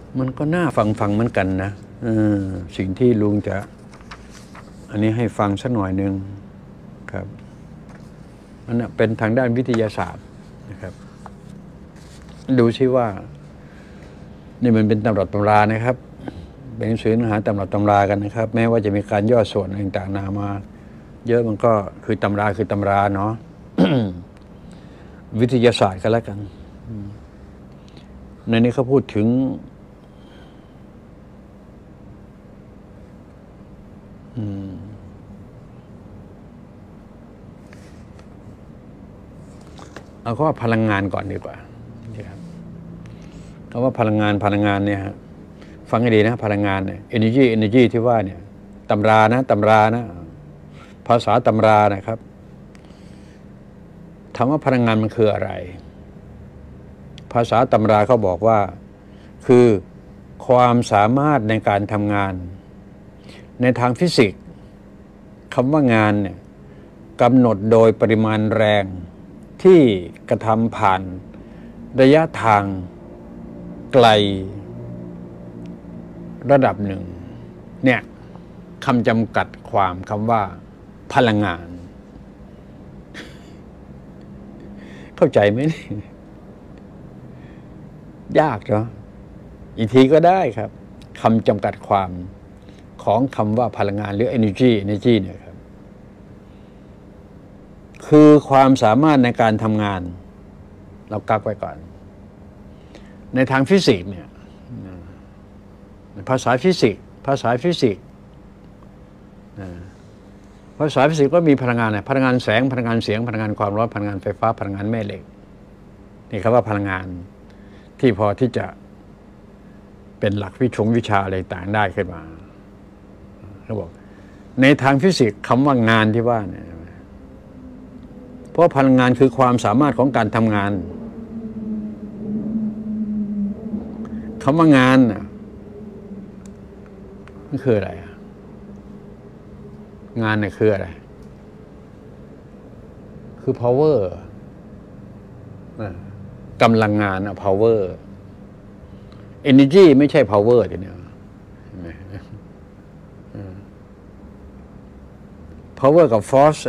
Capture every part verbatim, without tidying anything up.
มันก็น่าฟังฟังเหมือนกันนะสิ่งที่ลุงจะอันนี้ให้ฟังสักหน่อยหนึ่งครับมันเป็นทางด้านวิทยาศาสตร์นะครับดูซิว่านี่มันเป็นตำรับตำรานะครับเป็นหนังสือเนื้อหาตำรับตำรากันนะครับแม้ว่าจะมีการย่อส่วนต่างๆนามาเยอะมันก็คือตำราคือตำราเนาะ วิทยาศาสตร์กันแล้วกันในนี้เขาพูดถึงเอาข้อพลังงานก่อนดีกว่าคำว่าพลังงานพลังงานเนี่ยฟังให้ดีนะพลังงานเนี่ย energy energy ที่ว่าเนี่ยตำรานะตำรานะภาษาตำรานะครับถามว่าพลังงานมันคืออะไรภาษาตำราเขาบอกว่าคือความสามารถในการทำงานในทางฟิสิกส์คำว่างานเนี่ยกำหนดโดยปริมาณแรงที่กระทำผ่านระยะทางไกลระดับหนึ่งเนี่ยคำจำกัดความคำว่าพลังงานเข้าใจไหมยากเนาะอีกทีก็ได้ครับคำจำกัดความของคำว่าพลังงานหรือ energy energy เนี่ยครับคือความสามารถในการทำงานเรากักไว้ก่อนในทางฟิสิกส์เนี่ยภาษาฟิสิกส์ภาษาฟิสิกส์ภาษาฟิสิกส์ก็มีพลังงานนะพลังงานแสงพลังงานเสียงพลังงานความร้อนพลังงานไฟฟ้าพลังงานแม่เหล็กนี่ครับว่าพลังงานที่พอที่จะเป็นหลักวิชงวิชาอะไรต่างได้ขึ้นมาเขาบอกในทางฟิสิกส์คำว่างานที่ว่าเนี่ยเพราะพลังงานคือความสามารถของการทำงานคำว่างานน่ะมันคืออะไรงานเนี่ยคืออะไรคือ power กำลังงานอะ power energy ไม่ใช่ power ทีเนี้ย power กับ force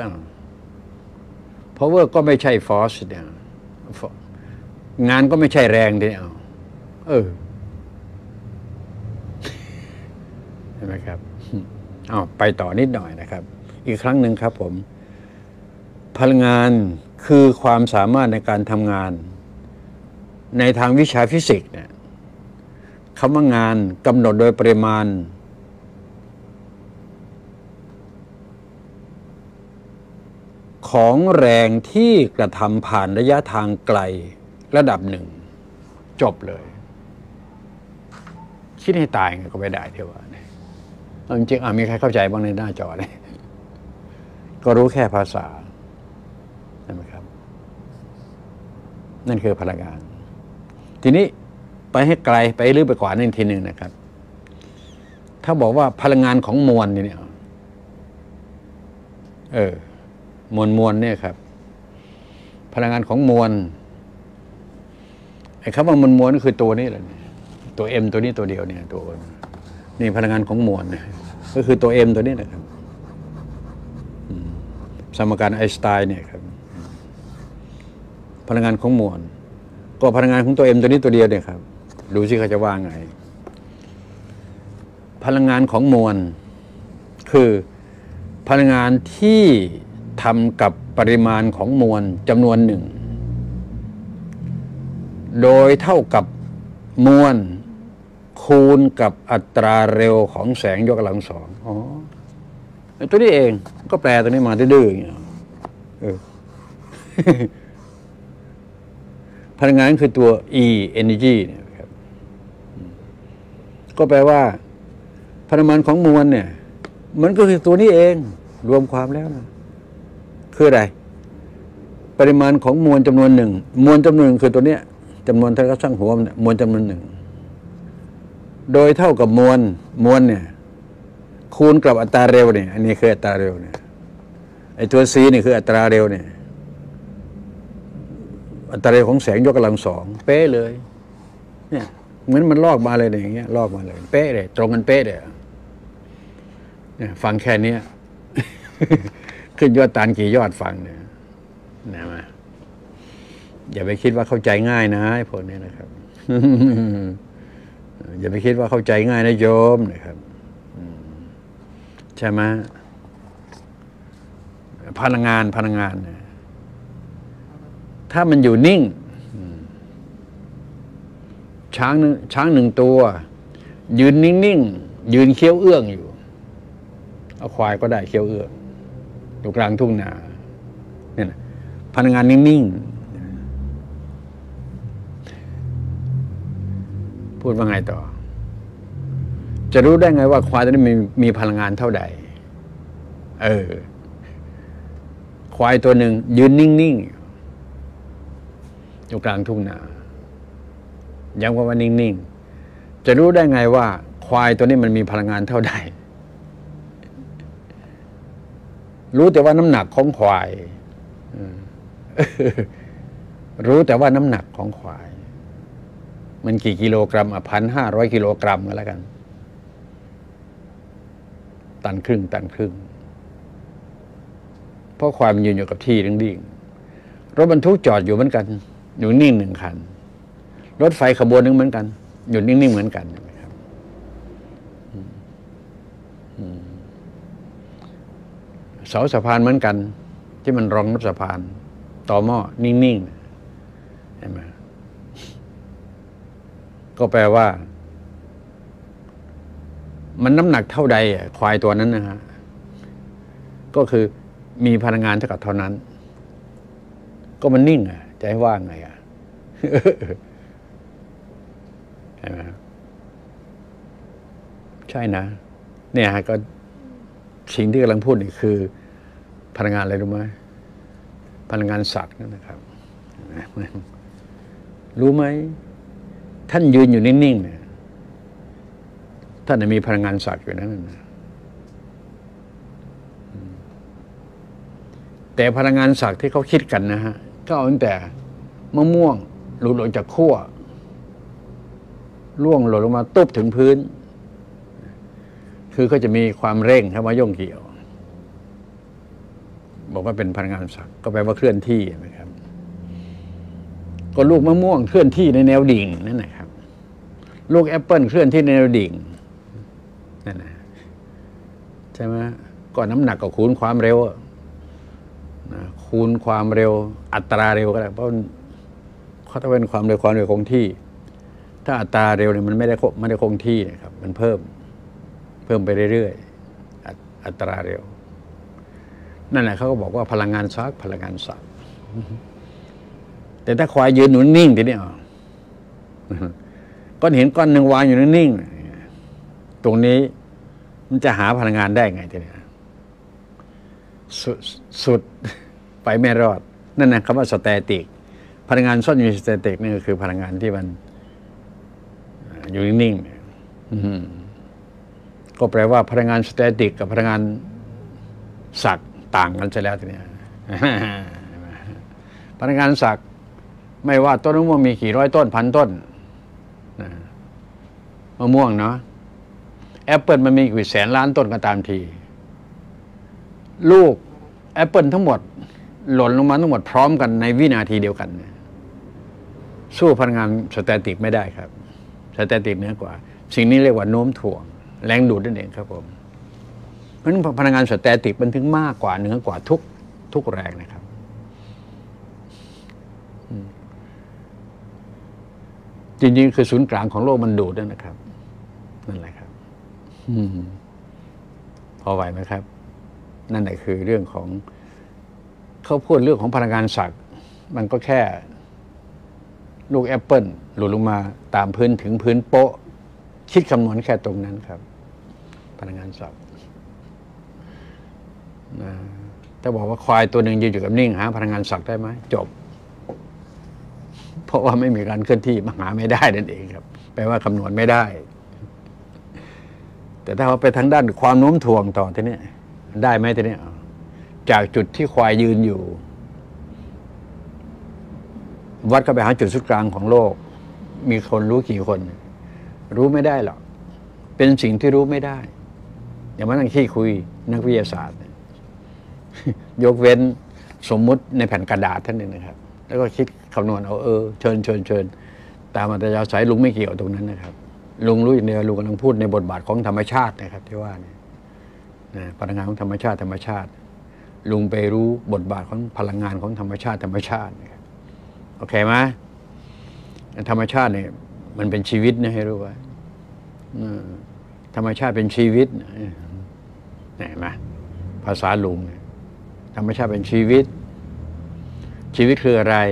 power ก็ไม่ใช่ force เนี่ยงานก็ไม่ใช่แรงทีเนี้ยเออเห็นไหมครับเอาไปต่อนิดหน่อยนะครับอีกครั้งหนึ่งครับผมพลังงานคือความสามารถในการทำงานในทางวิชาฟิสิกส์เนี่ยคำว่างานกำหนดโดยปริมาณของแรงที่กระทำผ่านระยะทางไกลระดับหนึ่งจบเลยคิดให้ตายก็ไม่ได้เท่าว่าจริงๆมีใครเข้าใจบ้างในหน้าจอเนี่ยก็รู้แค่ภาษาใช่ไหมครับนั่นคือพลังงานทีนี้ไปให้ไกลไปลึกไปกว่านั่นทีหนึ่งนะครับถ้าบอกว่าพลังงานของมวลนี่เนี่ยเออมวลมวลเนี่ยครับพลังงานของมวลไอ้คำว่ามวลมวลก็คือตัวนี้แหละตัว M ตัวนี้ตัวเดียวเนี่ยตัวนี่พลังงานของมวลเนี่ยก็คือตัว M ตัวนี้นะครับสมการไอน์สไตน์เนี่ยครับพลังงานของมวลก็พลังงานของตัว M ตัวนี้ตัวเดียวเนี่ยครับดูสิเขาจะว่าไงพลังงานของมวลคือพลังงานที่ทำกับปริมาณของมวลจำนวนหนึ่งโดยเท่ากับมวลคูณกับอัตราเร็วของแสงยกกำลังสองอ๋อตัวนี้เองก็แปลตัวนี้มาดื้อๆอย่างเงี้ยเออ พลังงานคือตัว E energy เนี่ยครับก็แปลว่าพลังงานของมวลเนี่ยมันก็คือตัวนี้เองรวมความแล้วนะคืออะไรปริมาณของมวลจำนวนหนึ่งมวลจำนวนหนึ่งคือตัวเนี้ยจำนวนเท่ากับช่างหัวมันมวลจำนวนหนึ่งโดยเท่ากับมวลมวลเนี่ยคูณกับอัตราเร็วเนี่ยอันนี้คืออัตราเร็วเนี่ยไอ้ตัว c นี่คืออัตราเร็วเนี่ยอัตราเร็วของแสงยกกำลังสองเป๊ะเลยเนี่ยเหมือนมันลอกมาเลยอย่างเงี้ยลอกมาเลยเป๊ะเลยตรงกันเป๊ะเลยเนี่ยฟังแค่นี้ ขึ้นยอดตาลกี่ยอดฟังเนี่ยนะมาอย่าไปคิดว่าเข้าใจง่ายนะไอ้พวกนี้นะครับ อย่าไปคิดว่าเข้าใจง่ายนะโยมนะครับใช่ไหมพลังงานพลังงานเนี่ยถ้ามันอยู่นิ่งช้างช้างหนึ่งตัวยืนนิ่งๆยืนเคี้ยวเอื้องอยู่เอาควายก็ได้เคี้ยวเอื้องอยู่กลางทุ่งนาเนี่ยนะพลังงานนิ่งๆพูดว่าไงต่อจะรู้ได้ไงว่าควายตัวนี้มีมีพลังงานเท่าใดเออควายตัวหนึ่งยืนนิ่งๆอยู่กลางทุ่งนาย้ำว่านิ่งๆจะรู้ได้ไงว่าควายตัวนี้มันมีพลังงานเท่าใดรู้แต่ว่าน้ำหนักของควายรู้แต่ว่าน้ำหนักของควายมันกี่กิโลกรัมอ่ะพันห้าร้อยกิโลกรัมก็แล้วกันตันครึ่งตันครึ่งเพราะควายมันยืนอยู่กับที่นิ่งๆรถบรรทุกจอดอยู่เหมือนกันอยู่นิ่งหนึ่งคันรถไฟขบวนหนึ่งเหมือนกันหยุดนิ่งๆเหมือนกันนะครับเสาสะพานเหมือนกันที่มันรองรับสะพานต่อหม้อนิ่งๆเห็นไหมก็แปลว่ามันน้ำหนักเท่าใดควายตัวนั้นนะฮะก็คือมีพลังงานเท่ากับเท่านั้นก็มันนิ่งอ่ะจะให้ว่าไงอ่ะใช่ไหมใช่นะเนี่ยฮะก็สิ่งที่กำลังพูดนี่คือพลังงานอะไรรู้ไหมพลังงานศักดิ์นั่นนะครับรู้ไหมท่านยืนอยู่นิ่งๆเนี่ยท่านมีพลังงานศักดิ์อยู่นั่นนะแต่พลังงานศักดิ์ที่เขาคิดกันนะฮะก็เอาตั้งแต่มะม่วงหลุดออกจากขั้วล่วงหล่นลงมาตุ๊บถึงพื้นคือเขาจะมีความเร่งเข้ามาย่งเกี่ยวบอกว่าเป็นพลังงานศักดิ์ก็แปลว่าเคลื่อนที่นะครับก็ลูกมะม่วงเคลื่อนที่ในแนวดิ่งนั่นแหละครับลูกแอปเปิลเคลื่อนที่ในแนวดิ่งนั่นนะใช่ไหมก็น้ำหนักกับคูณความเร็วคูณความเร็วอัตราเร็วก็ได้เพราะเขาต้องเป็นความเร็วความเร็วคงที่ถ้าอัตราเร็วเนี่ยมันไม่ได้ไม่ได้คงที่นะครับมันเพิ่มเพิ่มไปเรื่อยๆอัตราเร็วนั่นแหละเขาก็บอกว่าพลังงานศักดิ์พลังงานศักดิ์แต่ถ้าควายยืนหนุนนิ่งทีนี้ก้อนเห็นก้อนหนึ่งวางอยู่นิ่งๆตรงนี้มันจะหาพลังงานได้ไงทีนี้สุดสุดไปไม่รอดนั่นนะคำว่าสแตติกพลังงานซ่อนอยู่ในสแตติกนี่ก็คือพลังงานที่มันอยู่นิ่งๆก็แปลว่าพลังงานสแตติกกับพลังงานศักดิ์ต่างกันใช่แล้วทีนี้พลังงานศักดิ์ไม่ว่าต้นมะม่วงมีกี่ร้อยต้นพันต้นมะม่วงเนาะแอปเปิลมันมีกี่แสนล้านต้นก็ตามทีลูกแอปเปิลทั้งหมดหล่นลงมาทั้งหมดพร้อมกันในวินาทีเดียวกันสู้พลังงานสแตติกไม่ได้ครับสแตติกเหนือกว่าสิ่งนี้เรียกว่าโน้มถ่วงแรงดูดนั่นเองครับผมเพราะฉะนั้นพลังงานสแตติกมันถึงมากกว่าเหนือกว่าทุกทุกแรงนะครับจริงๆคือศูนย์กลางของโลกมันดูดนั่นนะครับนั่นแหละครับพอไหวไหมครับนั่นแหละคือเรื่องของเขาพูดเรื่องของพลังงานศักดิ์มันก็แค่ลูกแอปเปิลหลุดลงมาตามพื้นถึงพื้นโป๊ะคิดคำนวณแค่ตรงนั้นครับพลังงานศักดิ์นะถ้าบอกว่าควายตัวหนึ่งยืนอยู่กับนิ่งหาพลังงานศักดิ์ได้ไหมจบเพราะว่าไม่มีการเคลื่อนที่มาหาไม่ได้นั่นเองครับแปลว่าคำนวณไม่ได้แต่ถ้าเราไปทางด้านความโน้มถ่วงต่อทีนี้ได้ไหมทีนี้จากจุดที่ควายยืนอยู่วัดก็ไปหาจุดศูนย์กลางของโลกมีคนรู้กี่คนรู้ไม่ได้หรอกเป็นสิ่งที่รู้ไม่ได้อย่ามานั่งขี้คุยนักวิทยาศาสตร์ยกเว้นสมมุติในแผ่นกระดาษท่านหนึ่งนะครับแล้วก็คิดคำนวณเอาเออเชิญเชิญเชิญตามอัตยาศัยลุงไม่เกี่ยวตรงนั้นนะครับลุงรู้อย่างเดียวลุงกำลังพูดในบทบาทของธรรมชาตินะครับที่ว่านี่นะพลังงานของธรรมชาติธรรมชาติลุงไปรู้บทบาทของพลังงานของธรรมชาติธรรมชาตินะครับโอเคไหมธรรมชาติเนี่ยมันเป็นชีวิตนะให้รู้ไว้ธรรมชาติเป็นชีวิตเห็นไหมภาษาลุงธรรมชาติเป็นชีวิตชีวิตคืออะไร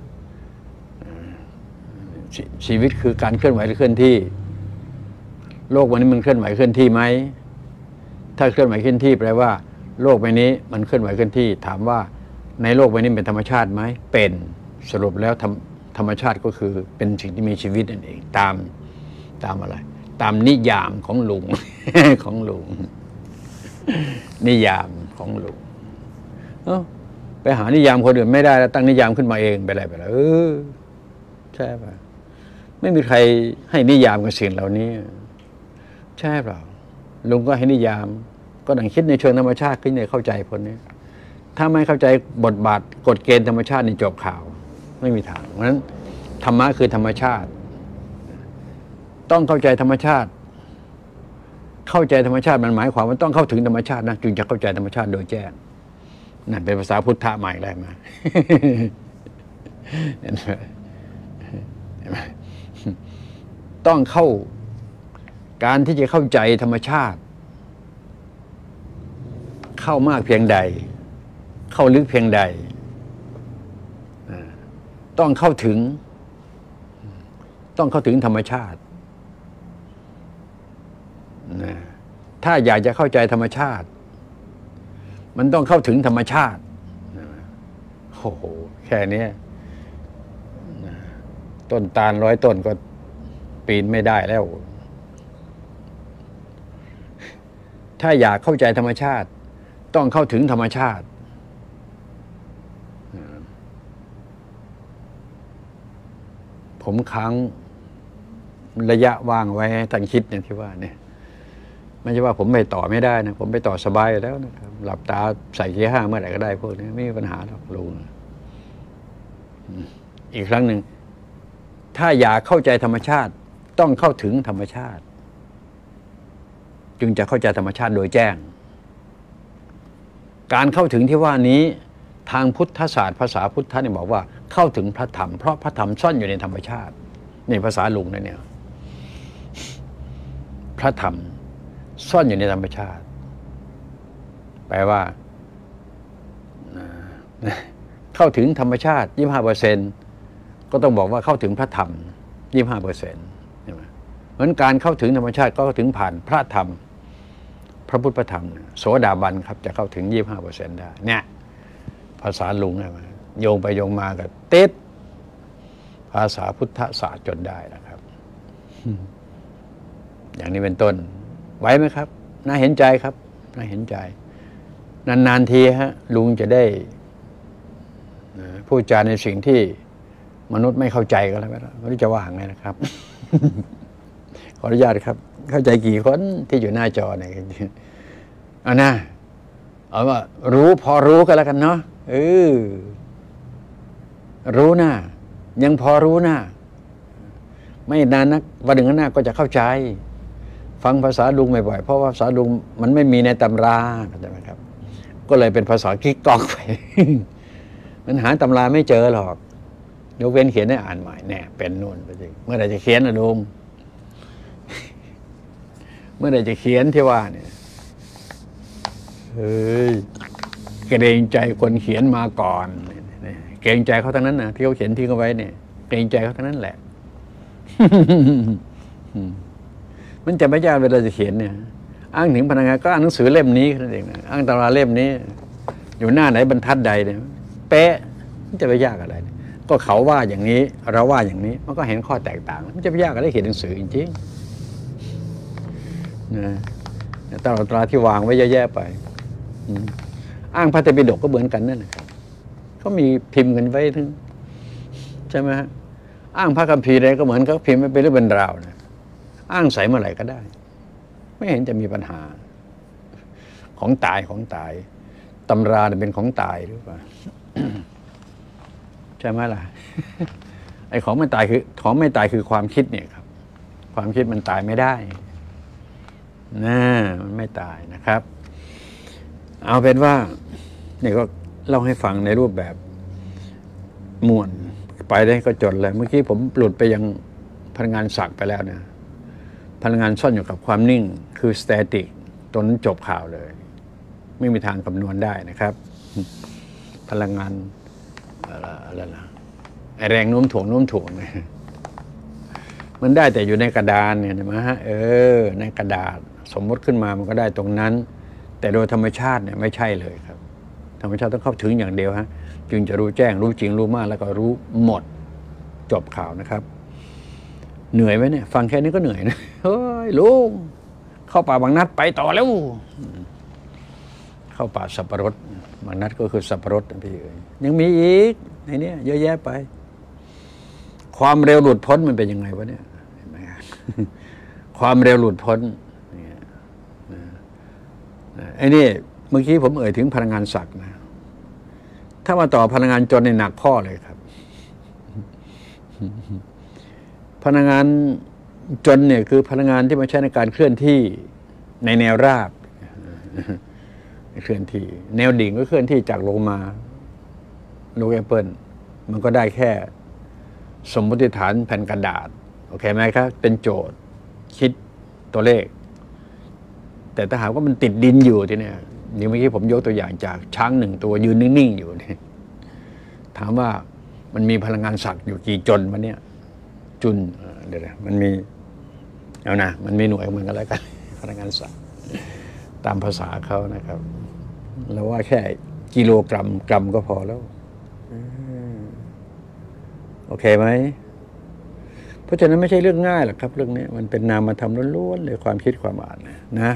ชชีวิตคือการเคลื่อนไหวหรือเคลื่อนที่โลกวันนี้มันเคลื่อนไหวเคลื่อนที่ไหมถ้าเคลื่อนไหวเคลื่อนที่แปลว่าโลกใบนี้มันเคลื่อนไหวเคลื่อนที่ถามว่าในโลกใบนี้เป็นธรรมชาติไหมเป็นสรุปแล้วธรรมธรรมชาติก็คือเป็นสิ่งที่มีชีวิตนั่นเองตามตามอะไรตามนิยามของลุง ของลุงนิยามของลุงเอ้าไปหานิยามคนอื่นไม่ได้แล้วตั้งนิยามขึ้นมาเองไปอะไรไปแล้วเออใช่ป่ะไม่มีใครให้นิยามกับสิ่งเหล่านี้ใช่เปล่าลุงก็ให้นิยามก็ดังคิดในเชิงธรรมชาติขึ้นในเข้าใจคนนี้ถ้าไม่เข้าใจบทบาทกฎเกณฑ์ธรรมชาติในจบข่าวไม่มีทางเพราะฉะนั้นธรรมะคือธรรมชาติต้องเข้าใจธรรมชาติเข้าใจธรรมชาติมันหมายความว่าต้องเข้าถึงธรรมชาตินะจึงจะเข้าใจธรรมชาติโดยแจ้งนั่นเป็นภาษาพุทธะใหม่ได้มาเห็นไหมต้องเข้าการที่จะเข้าใจธรรมชาติเข้ามากเพียงใดเข้าลึกเพียงใดต้องเข้าถึงต้องเข้าถึงธรรมชาติถ้าอยากจะเข้าใจธรรมชาติมันต้องเข้าถึงธรรมชาติโอ้โหแค่นี้ต้นตาลร้อยต้นก็ปีนไม่ได้แล้วถ้าอยากเข้าใจธรรมชาติต้องเข้าถึงธรรมชาติผมค้างระยะว่างไว้ท่านคิดเนี่ยที่ว่าเนี่ยไม่ใช่ว่าผมไปต่อไม่ได้นะผมไปต่อสบายแล้วนะครับหลับตาใส่เกียร์ห้าเมื่อไหร่ก็ได้พวกนี้ไม่มีปัญหาหรอกลุงอีกครั้งหนึ่งถ้าอยากเข้าใจธรรมชาติต้องเข้าถึงธรรมชาติจึงจะเข้าใจธรรมชาติโดยแจ้งการเข้าถึงที่ว่านี้ทางพุทธศาสตร์ภาษาพุทธะเนี่ยบอกว่าเข้าถึงพระธรรมเพราะพระธรรมซ่อนอยู่ในธรรมชาติในภาษาลุงนะเนี่ยพระธรรมซ่อนอยู่ในธรรมชาติแปลว่าเข้าถึงธรรมชาติยี่สิบห้าเปอร์เซ็นต์ก็ต้องบอกว่าเข้าถึงพระธรรมยี่สิบห้าเปอร์เซ็นต์ใช่ไหมเหมือนการเข้าถึงธรรมชาติก็เข้าถึงผ่านพระธรรมพระพุทธพระธรรมโสดาบันครับจะเข้าถึงยี่สิบห้าเปอร์เซ็นต์ได้เนี่ยภาษาลุงนะโยงไปโยงมากับเต็ดภาษาพุทธศาสตร์จนได้นะครับอย่างนี้เป็นต้นไหวไหมครับน่าเห็นใจครับน่าเห็นใจนานๆทีฮะลุงจะได้พูดจาในสิ่งที่มนุษย์ไม่เข้าใจก็แล้วไม่รู้จะว่าไงนะครับขออนุญาตครับเข้าใจกี่คนที่อยู่หน้าจอเนี่ยเอานะเอาว่ารู้พอรู้กันแล้วกันเนาะเออรู้นะยังพอรู้นะไม่นานนักวันหนึ่งหน้าก็จะเข้าใจฟังภาษาลุงบ่อยๆเพราะว่าภาษาลุงมันไม่มีในตำราใช่ไหมครับก็เลยเป็นภาษากิ๊กก๊อกไปมันหาตำราไม่เจอหรอกยกเว้นเขียนให้อ่านใหม่แน่เป็นนู่นไปจริงเมื่อไหร่จะเขียนนะลุงเมื่อไหร่จะเขียนที่ว่าเนี่ยเฮ้ยเกรงใจคนเขียนมาก่อนเกรงใจเขาทั้งนั้นนะที่เขาเขียนทิ้งเอาไว้เนี่ยเกรงใจเขาทั้งนั้นแหละมันจะไม่ยากเวลาจะเขียนเนี่ยอ้างถึงพนักงานก็อ่านหนังสือเล่มนี้นั่นเองนะอ้างตำราเล่มนี้อยู่หน้าไหนบรรทัดใดเนี่ยเป๊ะมันจะไปยากอะไรก็เขาว่าอย่างนี้เราว่าอย่างนี้มันก็เห็นข้อแตกต่างมันจะไปยากอะไรเขียนหนังสือจริงๆนะตำราตราที่วางไว้เยอะแยะไปอ้างพระไตรปิฎกก็เหมือนกันนั่นนะครับเขามีพิมพ์กันไว้ทั้งใช่ไหมฮะอ้างพระคัมภีร์อะไรก็เหมือนเขาพิมพ์ไว้เป็นเรื่องเป็นราวนะอ้างใส่เมื่อไหร่ก็ได้ไม่เห็นจะมีปัญหาของตายของตายตำราเป็นของตายหรือเปล่า ใช่ไหมล่ะ ไอ้ของไม่ตายคือของไม่ตายคือความคิดเนี่ยครับความคิดมันตายไม่ได้นะมันไม่ตายนะครับเอาเป็นว่าเนี่ยก็เล่าให้ฟังในรูปแบบม่วนไปได้ก็จดเลยเมื่อกี้ผมหลุดไปยังพลังงานศักดิ์ไปแล้วเนี่ยพลังงานซ่อนอยู่กับความนิ่งคือสแตติกตัวนั้นจบข่าวเลยไม่มีทางคำนวณได้นะครับพลังงานอะไรล่ะไอแรงโน้มถ่วงโน้มถ่วงเนี่ยมันได้แต่อยู่ในกระดานเนี่ยนะฮะเออในกระดาษสมมติขึ้นมามันก็ได้ตรงนั้นแต่โดยธรรมชาติเนี่ยไม่ใช่เลยครับธรรมชาติต้องเข้าถึงอย่างเดียวฮะจึงจะรู้แจ้งรู้จริงรู้มากแล้วก็รู้หมดจบข่าวนะครับเหนื่อยไหมเนี่ยฟังแค่นี้ก็เหนื่อยนะเฮ้ยลุงเข้าป่าบางนัดไปต่อแล้วเข้าป่าสับปะรดบางนัดก็คือสับปะรดนะพี่เอ๋ยยังมีอีกในนี้เยอะแยะไปความเร็วหลุดพ้นมันเป็นยังไงวะเนี่ยเห็นไหมความเร็วหลุดพ้นเนี่ยไอ้นี่เมื่อกี้ผมเอ่ยถึงพลังงานศักดิ์นะถ้ามาต่อพลังงานจนในหนักข้อเลยครับพลังงานจนเนี่ยคือพลังงานที่มาใช้ในการเคลื่อนที่ในแนวราบเคลื่อนที่แนวดิ่งก็เคลื่อนที่จากลงมาลูกแอปเปิลมันก็ได้แค่สมมติฐานแผ่นกระดาษโอเคไหมครับเป็นโจทย์คิดตัวเลขแต่ถ้าหากว่ามันติดดินอยู่ทีเนี้ยอย่างเมื่อกี้ผมยกตัวอย่างจากช้างหนึ่งตัวยืนนิ่งๆอยู่เนี่ยถามว่ามันมีพลังงานศักดิ์อยู่กี่จนวะเนี่ยจุนเดี๋ยวมันมีเอานะมันมีหน่วยมันก็แล้วกันพลังงานศักดิ์ตามภาษาเขานะครับเราว่าแค่กิโลกรัมกรัมก็พอแล้วโอเคไหมเพราะฉะนั้นไม่ใช่เรื่องง่ายหรอกครับเรื่องนี้มันเป็นนามธรรมล้วนๆเลยความคิดความอ่านนะ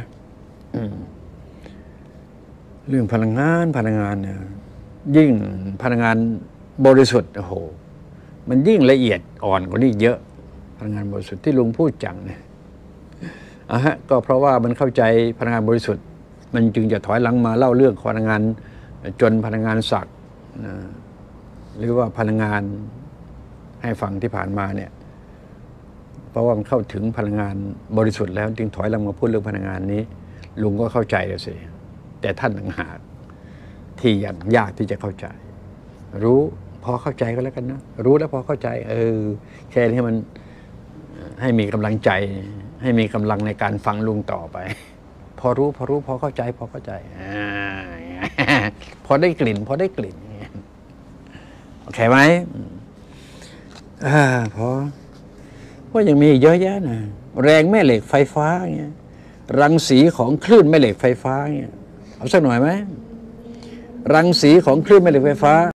เรื่องพลังงานพลังงานเนี่ยยิ่งพลังงานบริสุทธิ์โอ้โหมันยิ่งละเอียดอ่อนกว่านี้เยอะพลังงานบริสุทธิ์ที่ลุงพูดจังเนี่ยอ่ะฮะก็เพราะว่ามันเข้าใจพลังงานบริสุทธิ์มันจึงจะถอยหลังมาเล่าเรื่องพลังงานจนพลังงานศักดิ์นะหรือว่าพลังงานให้ฟังที่ผ่านมาเนี่ยเพราะว่ามันเข้าถึงพลังงานบริสุทธิ์แล้วจึงถอยหลังมาพูดเรื่องพลังงานนี้ลุงก็เข้าใจแล้วสิแต่ท่านต่างหากที่ยังยากที่จะเข้าใจรู้พอเข้าใจก็แล้วกันนะรู้แล้วพอเข้าใจเออแค่นี้มันให้มีกำลังใจให้มีกำลังในการฟังลุงต่อไปพอรู้พอรู้พอเข้าใจพอเข้าใจพอได้กลิ่นพอได้กลิ่นโอเคไหมอ่าพอว่ายังมีเยอะแยะนะแรงแม่เหล็กไฟฟ้าเงี้ยรังสีของคลื่นแม่เหล็กไฟฟ้าเงี้ยเอาสักหน่อยไหมรังสีของคลื่นแม่เหล็กไฟฟ้า